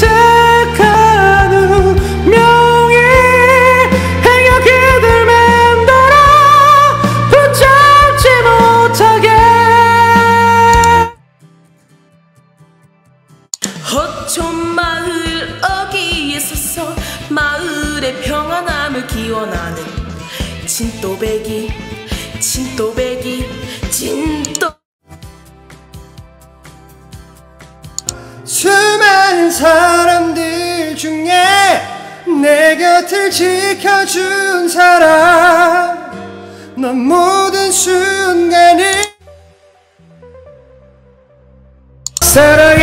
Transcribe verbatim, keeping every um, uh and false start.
착한 운명이 행여기들 맴돌아 붙잡지 못하게. 허촌 마을 어귀에 서서 마을의 평안함을 기원하는 진또배기 진또배기 진또. 수많은 사람들 중에 내 곁을 지켜준 사람, 넌 모든 순간을 사랑해.